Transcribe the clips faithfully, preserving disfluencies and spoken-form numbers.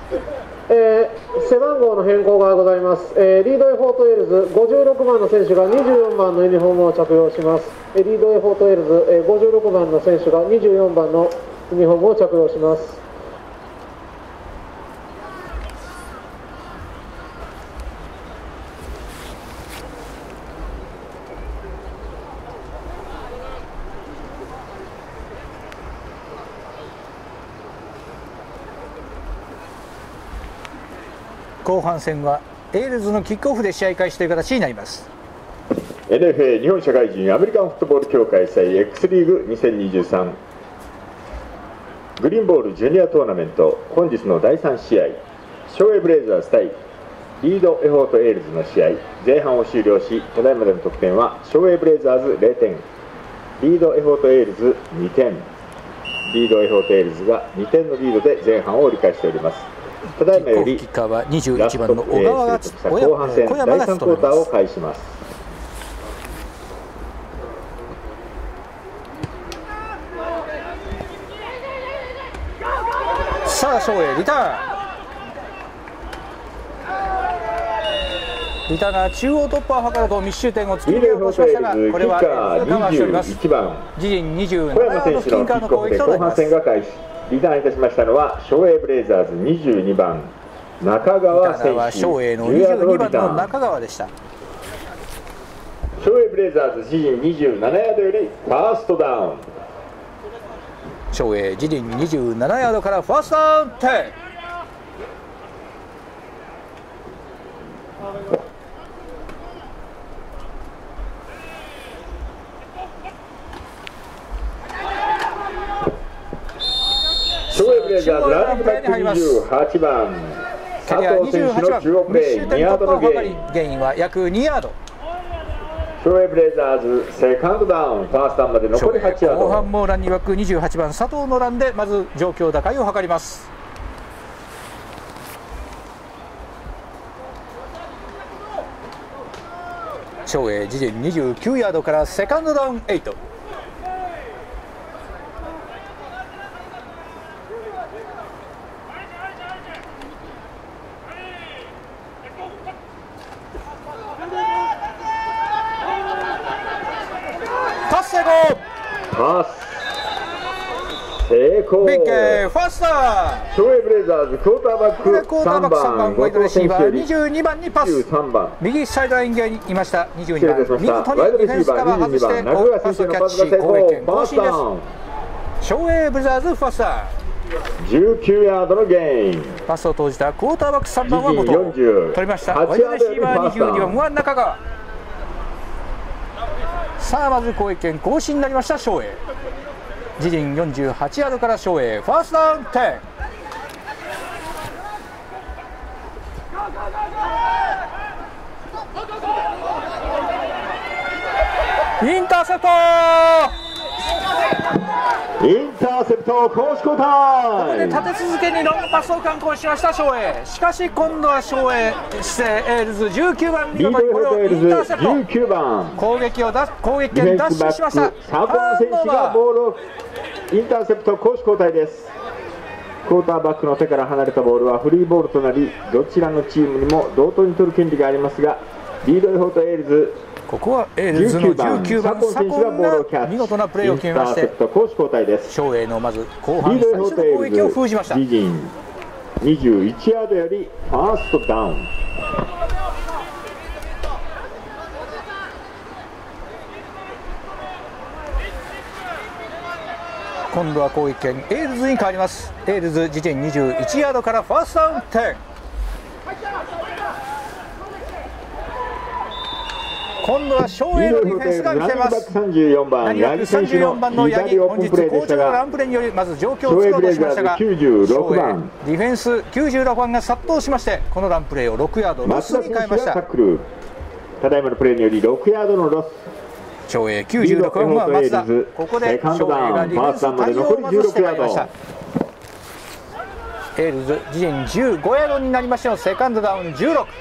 えー、背番号の変更がございます。えー、リードエフォートウェールズごじゅうろくばんの選手がにじゅうよんばんのユニフォームを着用します。えー、リードエフォートウェールズ、えー、ごじゅうろくばんの選手がにじゅうよんばんのユニフォームを着用します。 後半戦はエールズのキックオフで試合開始という形になります。 エヌエフエー 日本社会人アメリカンフットボール協会催 X リーグにせんにじゅうさんグリーンボールジュニアトーナメント、本日のだいさん試合、昭栄ブレイザーズ対リードエフォートエールズの試合、前半を終了し、ただいまでの得点は昭栄ブレイザーズゼロてん、リードエフォートエールズにてん、リードエフォートエールズがにてんのリードで前半を折り返しております。ただいまよりキッカーはにじゅういちばんの小川が後半戦だいさんクォーターを開始します。 さあ、昭栄リターン。リターンが中央突破を図ると密集点を作りようとしましたが、これはカバーしております。自陣にじゅうななヤードのキッカーの攻撃となります。 リターンいたしましたのは昭栄ブレイザーズにじゅうにばん中川選手。リターンは昭栄のにじゅうにばんの中川でした。 昭栄ブレイザーズ自陣にじゅうななヤードよりファーストダウン。 昭栄自陣にじゅうななヤードからファーストダウンテン。 昭栄ブレイザーズランニングバックにじゅうはちばん佐藤選手の中央プレーにヤードのゲイン。 ゲインは約にヤード。 昭栄ブレイザーズセカンドダウン、ファーストダウンまで残りはちヤード。 後半もランニングバックにじゅうはちばん佐藤のランでまず状況打開を図ります。昭栄自陣にじゅうきゅうヤードからセカンドダウンはち。パス成功。 パス成功。 ビッケーファースター。 昭栄ブレイザーズクォーターバックさんばんワイドレシーバーにじゅうにばんにパス。右サイドライン際にいましたにじゅうにばん。見事にディフェンスから外してパスをキャッチ、攻撃権更新です。昭栄ブレイザーズファースター。 じゅうきゅうヤードのゲイン。 パスを投じたクォーターバックさんばんは後藤。取りました。ワイドレシーバーにじゅうにばんは中川。さあまず攻撃権更新になりました昭栄。自陣よんじゅうはちヤードから昭栄ファーストダウンテン。インターセプト。 インターセプト攻守交代。 ここで立て続けにロングパスを敢行しました昭栄。しかし今度は昭栄失礼エールズじゅうきゅうばん見事にこれをインターセプト。 じゅうきゅうばん攻撃を出す攻撃権奪取しました。 佐藤選手がボールをインターセプト攻守交代です。クォーターバックの手から離れたボールはフリーボールとなり、どちらのチームにも同等に取る権利がありますが、リードエフォートエールズここはエールズのじゅうきゅうばん佐藤が見事なプレーを決めまして、昭栄のまず後半最初の攻撃を封じました。 自陣にじゅういちヤードよりファーストダウン。 今度は攻撃権エールズに変わります。エールズ自陣にじゅういちヤードからファーストダウンテン。今度は昭栄のディフェンスが見せます。 さんじゅうよんばんさんじゅうよんばんの八木、本日好調なランプレーによりまず状況を作ろうとしましたが、 きゅうじゅうろくばんディフェンスきゅうじゅうろくばんが殺到しまして、このランプレーをろくヤードロスに変えました。 ただいまのプレーによりろくヤードのロス。 昭栄きゅうじゅうろくばんは松田。ここで昭栄がディフェンス対応をまずしてまいりました。エールズ自陣じゅうごヤードになりましてのセカンドダウンじゅうろく。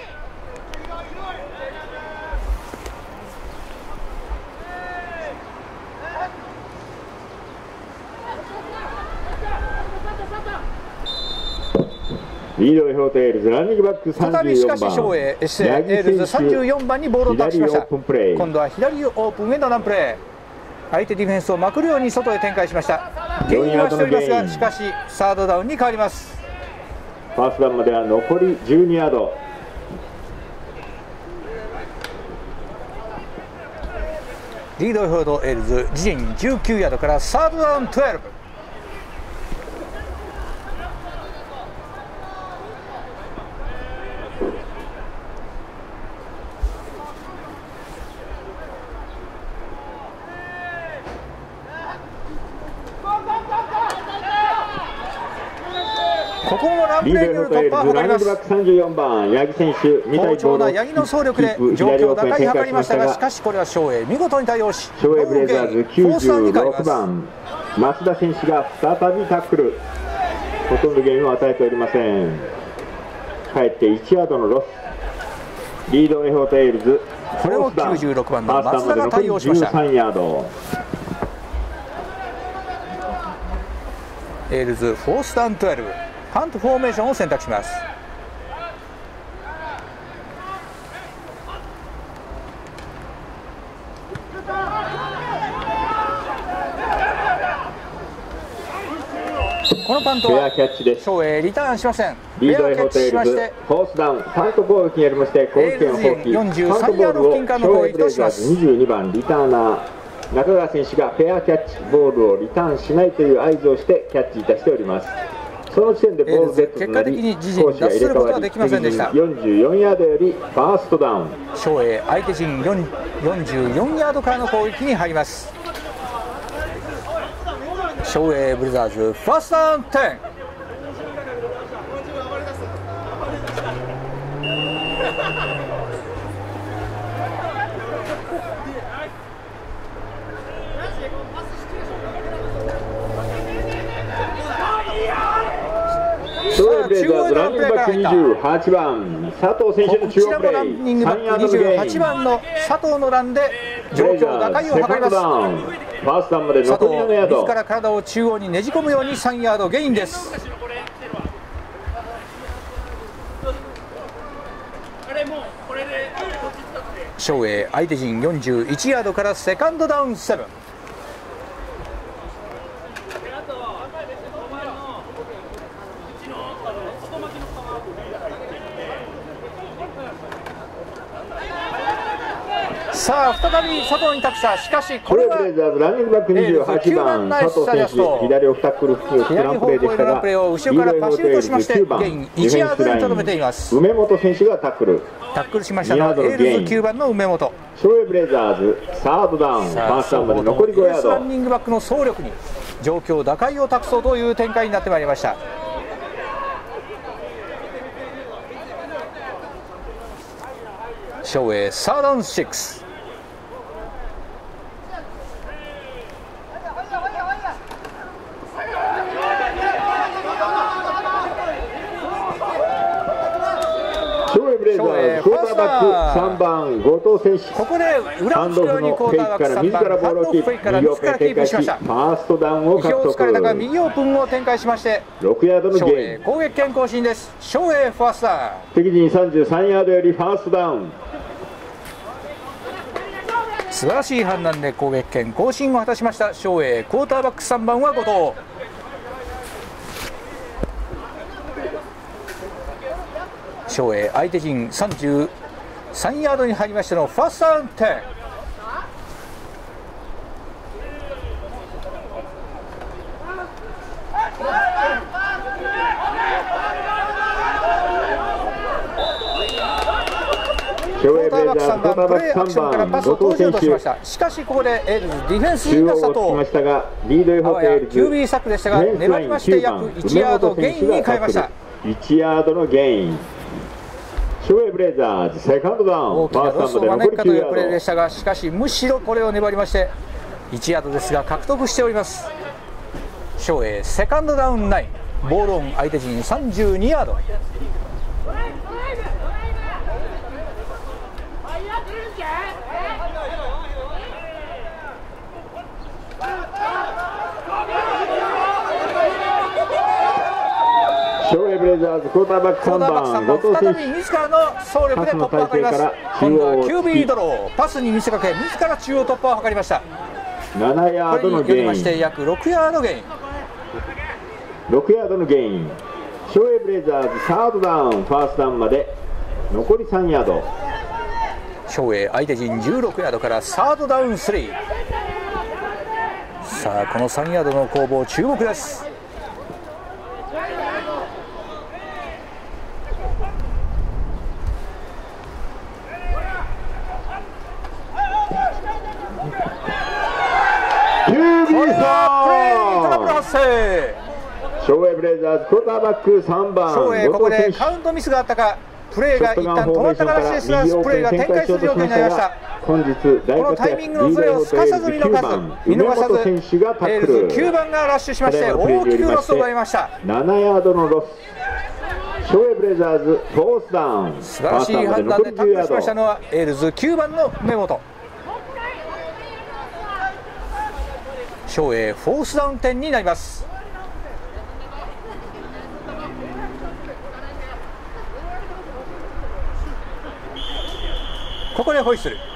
リードエフォートエールズランニングバックさんじゅうよんばん、 再びしかし照英、エスエールズさんじゅうよんばんにボールをタッチしました。今度は左オープンへのランプレー、相手ディフェンスをまくるように外へ展開しました。ゲインはしておりますが、しかしサードダウンに変わります。 ファーストダウンまでは残りじゅうにヤード。 リードエフォートエールズ自陣じゅうきゅうヤードからサードダウンじゅうに。ここもランプレーによる突破を図ります。 さんじゅうよんばん、八木選手、 好調な八木の走力で状況打開を図りましたが、しかしこれは照英、見事に対応し、 照英ブレイザーズきゅうじゅうろくばん、増田選手が再びタックル、ほとんどゲームを与えておりません。かえっていちヤードのロス。リードエフォートエールズ、 これをきゅうじゅうろくばんの松田が対応しました。 じゅうさんヤード。 エールズフォースダウンじゅうに、パントフォーメーションを選択します。このパントは照英リターンしません。 リードエフォートエールズフォースダウン、パント攻撃によりまして攻撃権を放棄。 よんじゅうさんヤード付近からの攻撃とします。 にじゅうにばんリターナー中川選手がフェアキャッチ、ボールをリターンしないという合図をしてキャッチいたしております。その時点でボールデッドとなり、攻守が入れ替わり、よんじゅうよんヤードよりファーストダウン。 照英、相手陣よんじゅうよんヤードからの攻撃に入ります。照英ブレザーズ、ファーストダウンじゅう。 照英ブレイザーズランニングバックにじゅうはちばん、佐藤選手の中央プレー、 にじゅうはちばんの佐藤のランで状況打開を図ります。 ファーストダウンまで佐藤、 残りななヤード。 自ら体を中央にねじ込むようにさんヤードゲインです。照英、相手陣よんじゅういちヤードからセカンドダウンなな。さあ再び佐藤に託した。しかしこれはブレイザーズランニングバックにじゅうはちばん、佐藤選手、左オフタックル付近を左方向へのランプレーを後ろからパシュートしまして、ゲインいちヤードにとどめています。 梅本選手がタックルタックルしましたのはエールズきゅうばんの梅本。 照英ブレイザーズサードダウン、ファーストダウンまで残りごヤード。 ランニングバックの走力に状況打開を託そうという展開になってまいりました。照英サードダウンろく。 照英ブレイザーズクォーターバックさんばん後藤選手、 ここで裏をつくようにクォーターバックさんばんハンドオフフェイクから自らキープしました。 ファーストダウンを獲意表をつかれたが得。 右オープンを展開しましてろくヤードの照ゲイン。 英攻撃権更新です。照英ファーストダウン。 敵陣さんじゅうさんヤードよりファーストダウン。 素晴らしい判断で攻撃権更新を果たしました照英。クォーターバックさんばんは後藤。照英、相手陣さんじゅうさんヤードに入りましてのファーストダウンじゅう。クォーターバックさんばん、プレーアクションからパスを投じようとしました。しかしここでエールズディフェンスインが佐藤、あわや キュービー 策でしたが粘りまして約いちヤードゲインに変えました。 いちヤードのゲイン。照英ブレイザーズセカンドダウン、 大きなロスを招くかというプレーでしたが、しかしむしろこれを粘りましていちヤードですが獲得しております。照英セカンドダウンきゅう、ボールオン相手陣さんじゅうにヤード。 照昭栄ブレイザーズクォーターバックさんばん後藤選手、 再び自らの走力で突破を図ります。今度は キュービー ドロー、パスに見せかけ自ら中央突破を図りました。 ななヤードのゲイン、 これによりまして約ろくヤードゲイン、 ろくヤードのゲイン。昭栄ブレイザーズサードダウン、ファーストダウンまで残りさんヤード。 昭栄相手陣じゅうろくヤードからサードダウンスリー。さあこのさんヤードの攻防注目です。 キュービーさん、 プレーにトラブル発生。 昭栄ブレイザーズクォーターバックさんばん昭栄ここでカウントミスがあったか、プレーが一旦止まった形ですが、プレーが展開する状況になりました。 本日大このタイミングのズレをすかさず見逃さず見逃さず、エールズきゅうばんがラッシュしまして大きくロスを奪いました。 ななヤードのロス。昭栄ブレイザーズフォースダウン、 素晴らしい判断でタックルしましたのはエールズきゅうばんの根本。昭栄フォースダウン点になります。ここでホイッスル。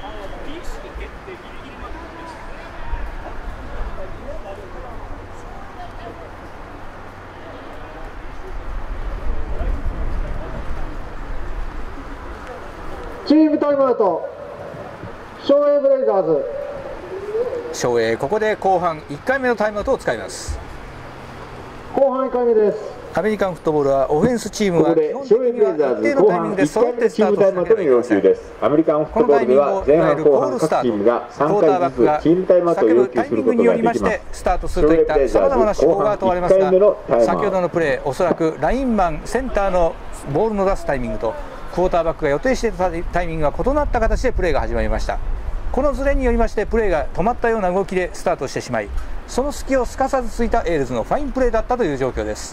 チームタイムアウト、昭栄ブレイザーズ。 昭栄ここで後半いっかいめのタイムアウトを使います。 後半いっかいめです。 アメリカンフットボールはオフェンスチームは基本的には一定のタイミングで揃ってスタートしなければいけません。 アメリカンフットボールでは前半後半各チームがさんかいずつチームタイムアウトを要求することができます。 スタートするといったさまざまな手法が問われますが、先ほどのプレー、おそらくラインマン、センターのボールの出すタイミングとクォーターバックが予定していたタイミングが異なった形でプレーが始まりました。このズレによりましてプレーが止まったような動きでスタートしてしまい、その隙をすかさずついたエールズのファインプレーだったという状況です。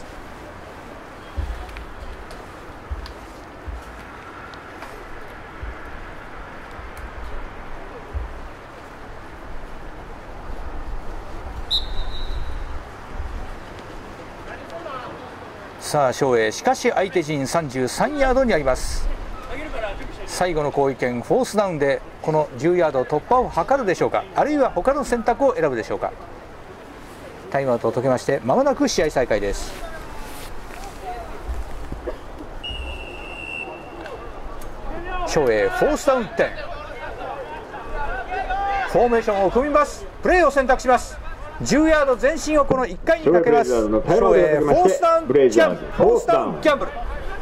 さあ昭栄、しかし相手陣さんじゅうさんヤードにあります。最後の攻撃権フォースダウンでこのじゅうヤード突破を図るでしょうか、あるいは他の選択を選ぶでしょうか。タイムアウトを解けましてまもなく試合再開です。昭栄フォースダウン点、フォーメーションを組みます。プレーを選択します。じゅうヤード前進をこのいっかいにかけます。昭栄フォースダウンギャンブル、フォースダウンギャンブル。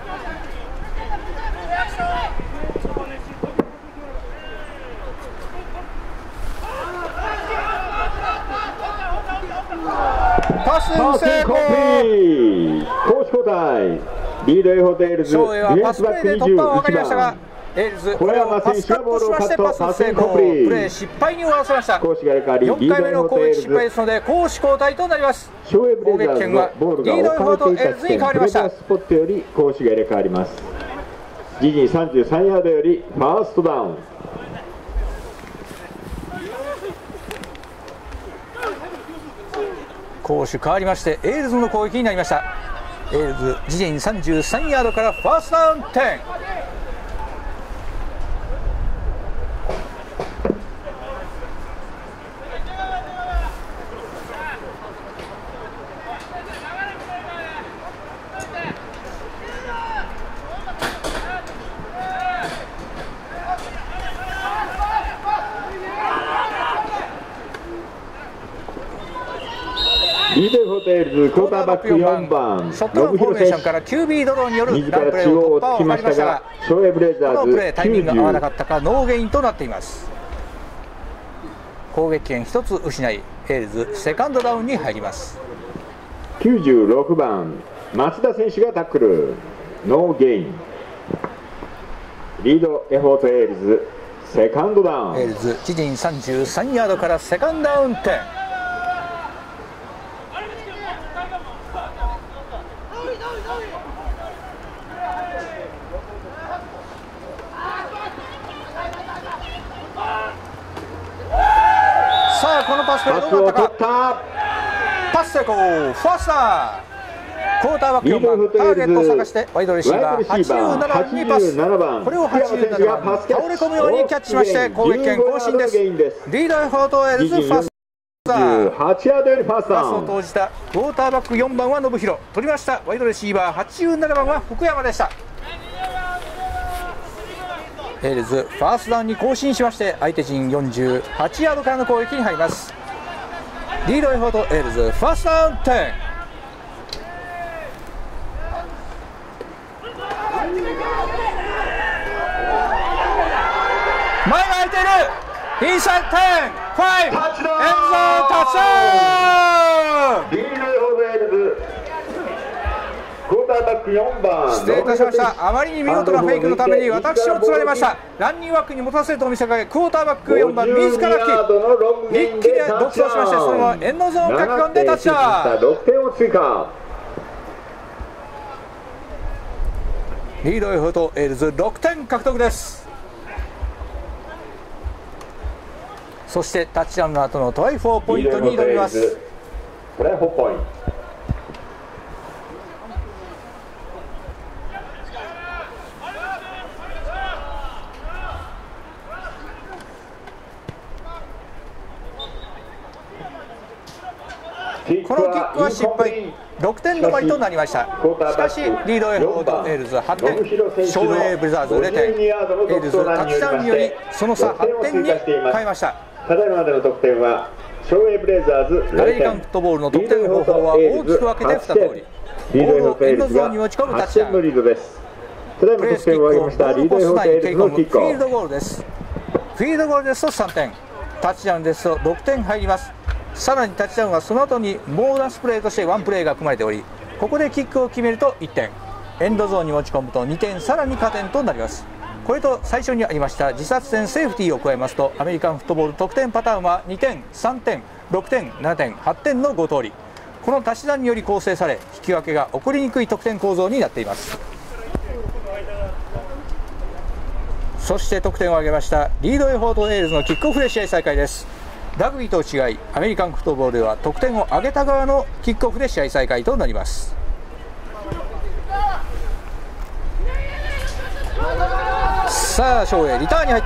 パス成功。 攻守交代。リードエホテールズ。 昭栄はパスプレーで突破を図りましたが、エールズこれをパスカットしましてパス成功。プレー失敗に終わらせました。よんかいめの攻撃失敗ですので攻守交代となります。攻撃権はリードエホとエールズに変わりました。 スポットより攻守が入れ替わります。自陣さんじゅうさんヤードよりファーストダウン。 攻守変わりましてエールズの攻撃になりました。エールズ自陣さんじゅうさんヤードからファーストダウン点。 リードホテールズクォーターバックよんばんショットガンフォーメーションから キュービー ドローによる自ランプレら中央をーを突破を突きました図りましたが、 が昭栄ブレイザこのプレーーズタイミングが合わなかったかノーゲインとなっています。攻撃権ひとつ失いエールズセカンドダウンに入ります。 きゅうじゅうろくばん松田選手がタックル、ノーゲイン。リードエフォートエールズセカンドダウン。 エールズ自陣さんじゅうさんヤードからセカンドダウン点。このパスがパスを取どうだったか。 った。 パス成功、ファースター。攻ーターバックよんばん、ターゲットを探してワイドレシーバーはちじゅうななばんにパス、これをはちじゅうななばん倒れ込むようにキャッチしまして攻撃権更新です。リードエフォートウェールズファーストパスを投じたクォーターバックよんばんは信弘取りました。ワイドレシーバーはちじゅうななばんは福山でした。エールズファーストダウンに更新しまして相手陣よんじゅうはちヤードからの攻撃に入ります。リードエフォートエールズファーストダウンじゅう。前が空いているインサイドじゅうごエンドゾーンタッチダウン。 リードエフォートエールズクォーターバックよんばん失礼いたしました。あまりに見事なフェイクのために私を釣られました。ランニングバックに持たせると見せかけクォーターバックよんばん自ら一気に独走しましてそのままエンドゾーンを書き込んでタッチダウン。 ろくてんを追加。 リードエフォートエールズろくてん獲得です。そしてタッチダウンの後のトライフォーポイントに挑みます。 トライフォーポイント。 このキックは失敗、ろくてん止まりとなりました。しかしリードエフォートエールズはってん、ショウエイブレザーズれいてん、エールズタッチダウンによりその差はってんに変えました。 ただいままでの得点はショウエイブレザーズアメリカンフットボールの得点方法は大きく分けてに通り、ボールをエンドゾーンに持ち込むタッチダウン、プレースキックをボールポスト内に蹴り込むフィールドゴールです。フィールドゴールですとさんてん、タッチダウンですとろくてん入ります。さらにタッチダウンはその後にボーナスプレーとしてワンプレーが組まれており、ここでキックを決めるといってん、エンドゾーンに持ち込むとにてん、さらに加点となります。これと最初にありました自殺点セーフティーを加えますとアメリカンフットボール得点パターンはにてん、さんてん、ろくてん、ななてん、はってんのご通り、この足し算により構成され引き分けが起こりにくい得点構造になっています。そして得点を挙げましたリードエフォートエールズのキックオフで試合再開です。ラグビーと違いアメリカンフットボールでは得点を挙げた側のキックオフで試合再開となります。さあショウエイリターンに入った。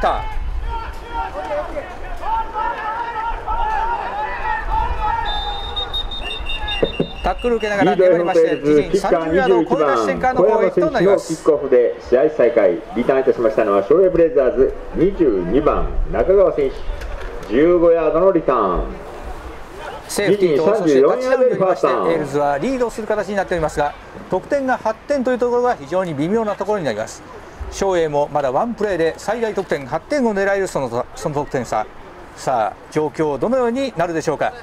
タックル受けながら粘りまして自陣さんじゅうヤードを超えた視点からの攻撃となります。 キックオフで試合再開、リターンいたしましたのはショウエイブレザーズにじゅうにばん中川選手、じゅうごヤードのリターン。 セーフティーとそしてタッチダウンによりましてエールズはリードする形になっておりますが、得点がはってんというところが非常に微妙なところになります。ショウエイもまだワンプレーで最大得点はってんを狙えるそのその得点差、さあ状況どのようになるでしょうか。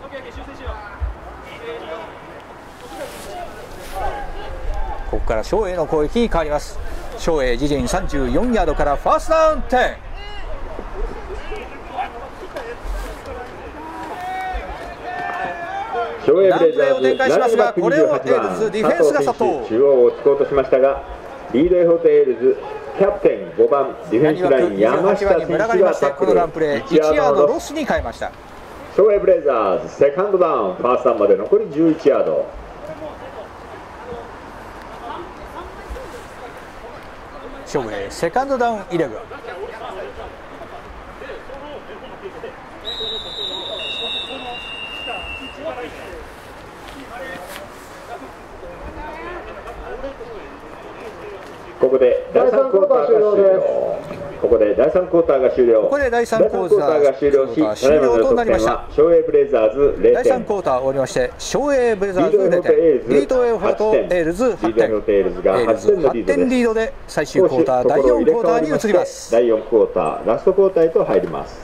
ここからショウエイの攻撃に変わります。ショウエイ自陣さんじゅうよんヤードからファーストダウンじゅう。 ショウエイブレザーズランプレーを展開しますが、これをエールズディフェンスが殺到。 中央を突こうとしましたが、リードエフォートエールズキャプテンごばんディフェンスライン山下選手がタックこのランプレーいちヤードロスに変えました。 ショウエイブレザーズセカンドダウン、ファーストダウンまで残りじゅういちヤード。 ショウエイセカンドダウンじゅういち。 ここで第さんクォーターが終了。ここで第さんクォーターが終了。 ここで第さんクォーターが終了し、終了となりました。ショウエイブレザーズれいてん。 第さんクォーター終わりまして、ショウエイブレザーズれいてん、リードエフォートエールズはってん、エールズはってんリードで最終クォーターだいよんクォーターに移ります。 だいよんクォーターラストクォーターへと入ります。